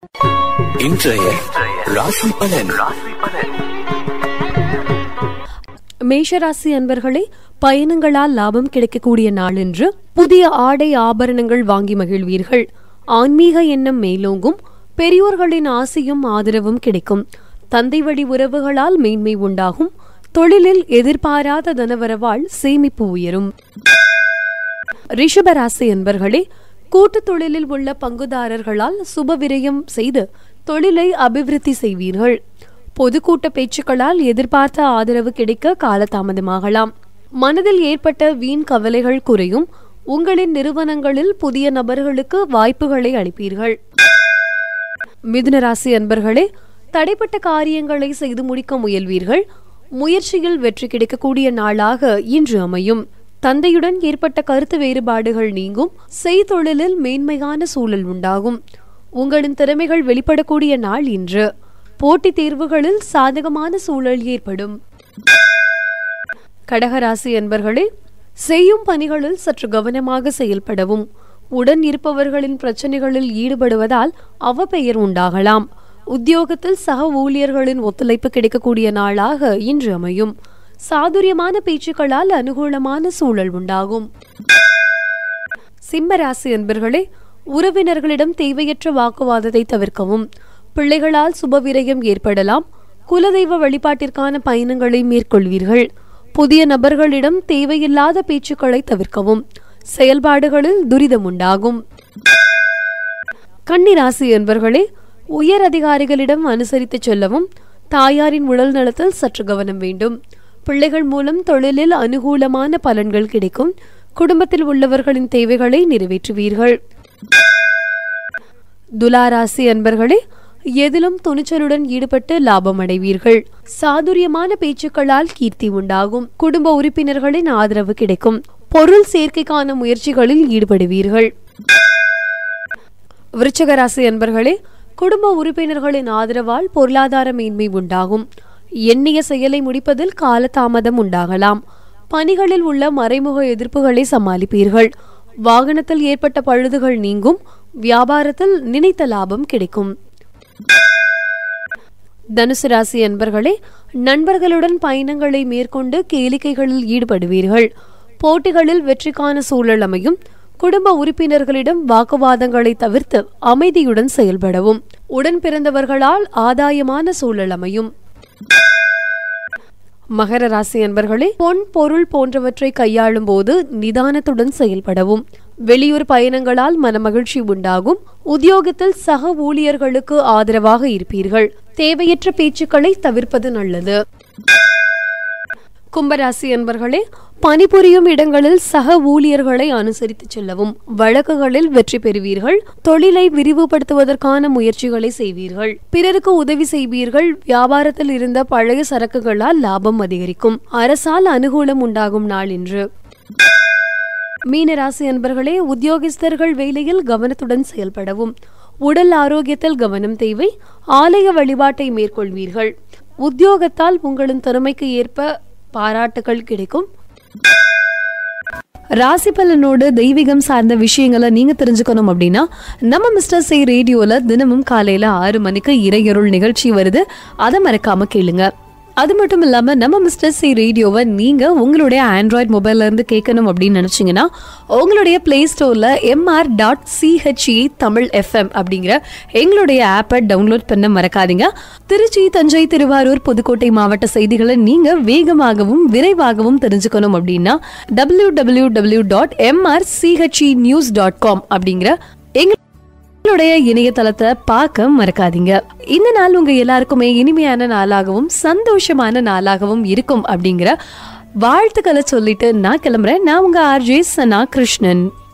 இன்றைய ராசி பலன். மேஷராசி அன்பர்களே, பயணங்களால் லாபம் கிடைக்கக்கூடிய நாள் என்று புதிய ஆடை ஆபரணங்கள் வாங்கி மகிழ்வீர்கள். ஆன்மீக எண்ணம் மேலோங்கும். பெரியோர்களின் ஆசையும் ஆதரவும் கிடைக்கும். தந்தை வழி உறவுகளால் மேன்மை உண்டாகும். தொழிலில் எதிர்பாராத தனவரவால் சேமிப்பு உயரும். ரிஷபராசி அன்பர்களே, கூட்டு தொழிலில் உள்ள பங்குதாரர்களால் சுப விரயம் செய்து தொழிலை அபிவிருத்தி செய்வீர்கள். பொதுக்கூட்ட பேச்சுக்களால் எதிர்பார்த்த ஆதரவு கிடைக்க காலதாமதமாகலாம். மனதில் ஏற்பட்ட வீண் கவலைகள் குறையும். உங்களின் நிறுவனங்களில் புதிய நபர்களுக்கு வாய்ப்புகளை அளிப்பீர்கள். மிதுன ராசி அன்பர்களே, தடைப்பட்ட காரியங்களை செய்து முடிக்க முயல்வீர்கள். முயற்சியில் வெற்றி கிடைக்கக்கூடிய நாளாக இன்று அமையும். தந்தையுடன் ஏற்பட்ட கருத்து வேறுபாடுகள் நீங்கும். செய்தொழிலில் மேன்மையான சூழல் உண்டாகும். உங்களின் திறமைகள் வெளிப்படக்கூடிய நாள் இன்று. போட்டித் தேர்வுகளில் சாதகமான சூழல் ஏற்படும். கடகராசி அன்பர்களே, செய்யும் பணிகளில் சற்று கவனமாக செயல்படவும். உடன் இருப்பவர்களின் பிரச்சனைகளில் ஈடுபடுவதால் அவப்பெயர் உண்டாகலாம். உத்தியோகத்தில் சக ஊழியர்களின் ஒத்துழைப்பு கிடைக்கக்கூடிய நாளாக இன்று அமையும். சாதுரியமான பேச்சுக்களால் அனுகூலமான சூழல் உண்டாகும். சிம்மராசி அன்பர்களே, உறவினர்களிடம் தேவையற்ற வாக்குவாதத்தை தவிர்க்கவும். பிள்ளைகளால் சுபவிரயம் ஏற்படலாம். குலதெய்வ வழிபாட்டிற்கான பயணங்களை மேற்கொள்வீர்கள். புதிய நபர்களிடம் தேவையில்லாத பேச்சுக்களை தவிர்க்கவும். செயல்பாடுகளில் துரிதம் உண்டாகும். கன்னிராசி அன்பர்களே, உயர் அதிகாரிகளிடம் அனுசரித்து செல்லவும். தாயாரின் உடல் நலத்தில் சற்று கவனம் வேண்டும். பிள்ளைகள் மூலம் தொழிலில் அனுகூலமான பலன்கள் கிடைக்கும். குடும்பத்தில் உள்ளவர்களின் தேவைகளை நிறைவேற்றுவீர்கள். துலாராசி அன்பர்களே, எதிலும் துணிச்சலுடன் ஈடுபட்டு லாபம் அடைவீர்கள். சாதுரியமான பேச்சுக்களால் கீர்த்தி உண்டாகும். குடும்ப உறுப்பினர்களின் ஆதரவு கிடைக்கும். பொருள் சேர்க்கைக்கான முயற்சிகளில் ஈடுபடுவீர்கள். விருச்சிக ராசி அன்பர்களே, குடும்ப உறுப்பினர்களின் ஆதரவால் பொருளாதார மேன்மை உண்டாகும். எண்ணிய செயலை முடிப்பதில் காலதாமதம் உண்டாகலாம். பணிகளில் உள்ள மறைமுக எதிர்ப்புகளை சமாளிப்பீர்கள். வாகனத்தில் ஏற்பட்ட பழுதுகள் நீங்கும். வியாபாரத்தில் நினைத்த லாபம் கிடைக்கும். தனுசு ராசி அன்பர்களே, நண்பர்களுடன் பயணங்களை மேற்கொண்டு கேளிக்கைகளில் ஈடுபடுவீர்கள். போட்டிகளில் வெற்றிக்கான சூழல் அமையும். குடும்ப உறுப்பினர்களிடம் வாக்குவாதங்களை தவிர்த்து அமைதியுடன் செயல்படவும். உடன் பிறந்தவர்களால் ஆதாயமான சூழல் அமையும். மகர ராசி அன்பர்களே, பொன் பொருள் போன்றவற்றை கையாளும் போது நிதானத்துடன் செயல்படவும். வெளியூர் பயணங்களால் மனமகிழ்ச்சி உண்டாகும். உத்தியோகத்தில் சக ஊழியர்களுக்கு ஆதரவாக இருப்பீர்கள். தேவையற்ற பேச்சுக்களை தவிர்ப்பது நல்லது. கும்பராசி அன்பர்களே, பணிபுரியும் இடங்களில் சக ஊழியர்களை அனுசரித்து செல்லவும். வழக்குகளில் வெற்றி பெறுவீர்கள். தொழிலை விரிவுபடுத்துவதற்கான முயற்சிகளை செய்வீர்கள். பிறருக்கு உதவி செய்வீர்கள். வியாபாரத்தில் இருந்த பழைய சரக்குகளால் லாபம் அதிகரிக்கும். அரசால் அனுகூலம் உண்டாகும் நாள் இன்று. மீனராசி அன்பர்களே, உத்தியோகஸ்தர்கள் வேலையில் கவனத்துடன் செயல்படவும். உடல் ஆரோக்கியத்தில் கவனம் தேவை. ஆலய வழிபாட்டை மேற்கொள்வீர்கள். உத்தியோகத்தால் உங்களின் திறமைக்கு ஏற்ப பாராட்டுகள் கிடைக்கும். ராசி பலனோடு தெய்வீகம் சார்ந்த விஷயங்களை நீங்க தெரிஞ்சுக்கணும் அப்படின்னா நம்ம மிஸ்டர் சே ரேடியோல தினமும் காலையில 6 மணிக்கு இறையருள் நிகழ்ச்சி வருது. அதை மறக்காம கேளுங்க. அது மட்டும் இல்லாம நம்ம மிஸ்டர் சே ரேடியோவை நீங்க உங்களுடைய ஆண்ட்ராய்டு மொபைல்ல இருந்து கேட்கணும் அப்படின்னு நினைச்சீங்கன்னா உங்களுடைய பிளே ஸ்டோர்ல mr.cha தமிழ் FM அப்படிங்கிற எங்களுடைய ஆப்பை டவுன்லோட் பண்ண மறக்காதீங்க. திருச்சி, தஞ்சை, திருவாரூர், புதுக்கோட்டை மாவட்ட செய்திகளை நீங்க வேகமாகவும் விரைவாகவும் தெரிஞ்சுக்கணும் அப்படின்னா www.mrchenews.com அப்படிங்கிற எங்களுடைய இணையதளத்தை பார்க்க மறக்காதீங்க. இந்த நாள் உங்க எல்லாருக்குமே இனிமையான நாளாகவும் சந்தோஷமான நாளாகவும் இருக்கும் அப்படிங்கிற வாழ்த்துக்களை சொல்லிட்டு நான் கிளம்புறேன். நான் உங்க RJ சனா கிருஷ்ணன்.